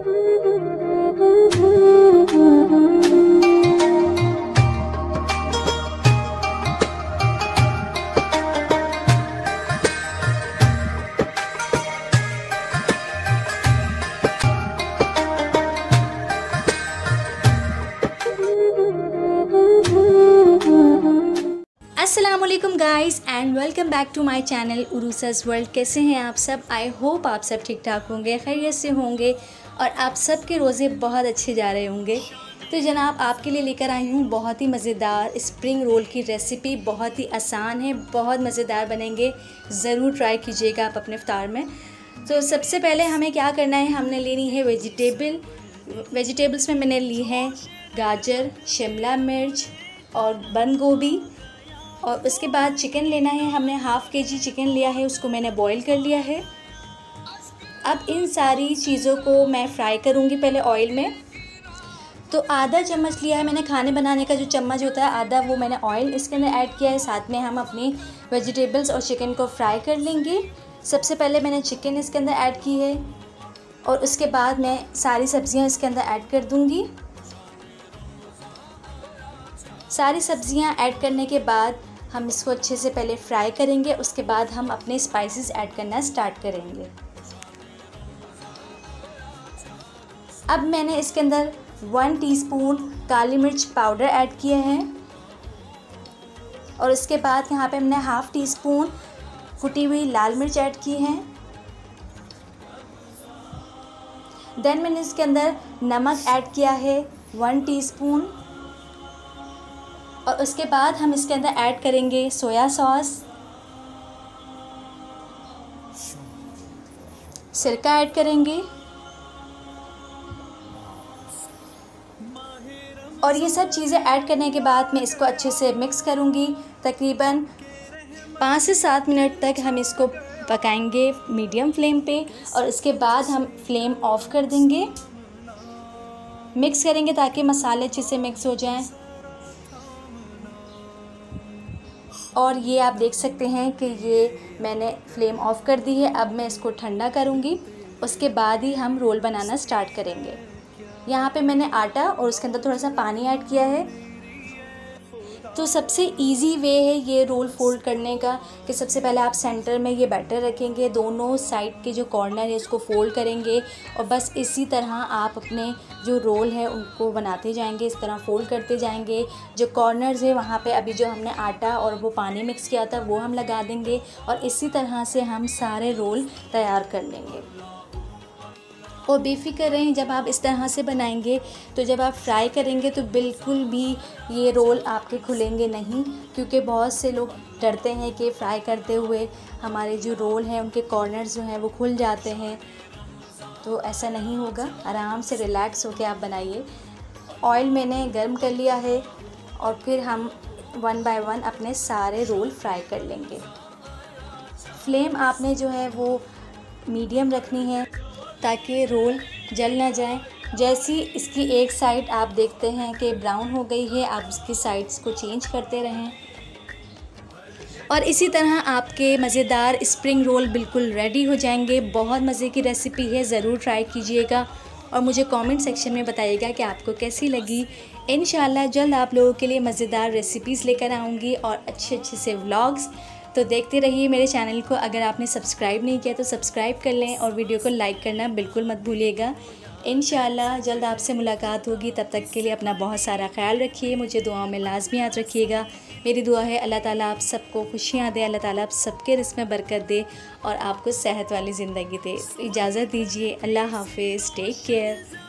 अस्सलामुअलैकुम guys and welcome back to my channel Urusa's world. कैसे हैं आप सब? आई होप आप सब ठीक ठाक होंगे, खैरियत से होंगे और आप सब के रोज़े बहुत अच्छे जा रहे होंगे। तो जनाब आपके लिए लेकर आई हूँ बहुत ही मज़ेदार स्प्रिंग रोल की रेसिपी। बहुत ही आसान है, बहुत मज़ेदार बनेंगे, ज़रूर ट्राई कीजिएगा आप अपने इफ्तार में। तो सबसे पहले हमें क्या करना है, हमने लेनी है वेजिटेबल्स में मैंने ली है गाजर, शिमला मिर्च और बंद गोभी। और उसके बाद चिकन लेना है, हमने हाफ़ केजी चिकन लिया है, उसको मैंने बॉईल कर लिया है। अब इन सारी चीज़ों को मैं फ्राई करूँगी पहले ऑयल में। तो आधा चम्मच लिया है मैंने खाने बनाने का जो चम्मच होता है, आधा वो मैंने ऑयल इसके अंदर ऐड किया है। साथ में हम अपनी वेजिटेबल्स और चिकन को फ्राई कर लेंगे। सबसे पहले मैंने चिकन इसके अंदर ऐड की है और उसके बाद मैं सारी सब्ज़ियाँ इसके अंदर ऐड कर दूँगी। सारी सब्ज़ियाँ ऐड करने के बाद हम इसको अच्छे से पहले फ्राई करेंगे, उसके बाद हम अपने स्पाइसेस ऐड करना स्टार्ट करेंगे। अब मैंने इसके अंदर 1 टीस्पून काली मिर्च पाउडर ऐड किया है और उसके बाद यहाँ पे हमने हाफ़ टी स्पून कुटी हुई लाल मिर्च ऐड की है। देन मैंने इसके अंदर नमक ऐड किया है 1 टीस्पून और उसके बाद हम इसके अंदर ऐड करेंगे सोया सॉस, सिरका ऐड करेंगे और ये सब चीज़ें ऐड करने के बाद मैं इसको अच्छे से मिक्स करूँगी। तकरीबन 5 से 7 मिनट तक हम इसको पकाएंगे मीडियम फ्लेम पे और इसके बाद हम फ्लेम ऑफ कर देंगे। मिक्स करेंगे ताकि मसाले अच्छे से मिक्स हो जाएं। और ये आप देख सकते हैं कि ये मैंने फ्लेम ऑफ कर दी है। अब मैं इसको ठंडा करूँगी, उसके बाद ही हम रोल बनाना स्टार्ट करेंगे। यहाँ पे मैंने आटा और उसके अंदर थोड़ा सा पानी ऐड किया है। तो सबसे इजी वे है ये रोल फोल्ड करने का कि सबसे पहले आप सेंटर में ये बैटर रखेंगे, दोनों साइड के जो कॉर्नर है इसको फोल्ड करेंगे और बस इसी तरह आप अपने जो रोल है उनको बनाते जाएंगे, इस तरह फोल्ड करते जाएंगे। जो कॉर्नर्स है वहाँ पे अभी जो हमने आटा और वो पानी मिक्स किया था वो हम लगा देंगे और इसी तरह से हम सारे रोल तैयार कर लेंगे। और बेफिक्र रहें, जब आप इस तरह से बनाएंगे तो जब आप फ्राई करेंगे तो बिल्कुल भी ये रोल आपके खुलेंगे नहीं, क्योंकि बहुत से लोग डरते हैं कि फ्राई करते हुए हमारे जो रोल हैं उनके कॉर्नर्स जो हैं वो खुल जाते हैं। तो ऐसा नहीं होगा, आराम से रिलैक्स होकर आप बनाइए। ऑयल मैंने गर्म कर लिया है और फिर हम 1 बाय 1 अपने सारे रोल फ्राई कर लेंगे। फ्लेम आपने जो है वो मीडियम रखनी है ताकि रोल जल ना जाए। जैसी इसकी एक साइड आप देखते हैं कि ब्राउन हो गई है, आप इसकी साइड्स को चेंज करते रहें और इसी तरह आपके मज़ेदार स्प्रिंग रोल बिल्कुल रेडी हो जाएंगे। बहुत मज़े की रेसिपी है, ज़रूर ट्राई कीजिएगा और मुझे कमेंट सेक्शन में बताइएगा कि आपको कैसी लगी। इंशाल्लाह जल्द आप लोगों के लिए मज़ेदार रेसिपीज़ लेकर आऊँगी और अच्छे से व्लॉग्स। तो देखते रहिए मेरे चैनल को। अगर आपने सब्सक्राइब नहीं किया तो सब्सक्राइब कर लें और वीडियो को लाइक करना बिल्कुल मत भूलिएगा। इंशाल्लाह जल्द आपसे मुलाकात होगी, तब तक के लिए अपना बहुत सारा ख्याल रखिए, मुझे दुआओं में लाजमी याद रखिएगा। मेरी दुआ है अल्लाह ताला आप सबको खुशियाँ दे, अल्लाह ताला आप सबके रिज़्क़ में बरकत दे और आपको सेहत वाली ज़िंदगी दे। इजाज़त दीजिए, अल्लाह हाफ़िज़, टेक केयर।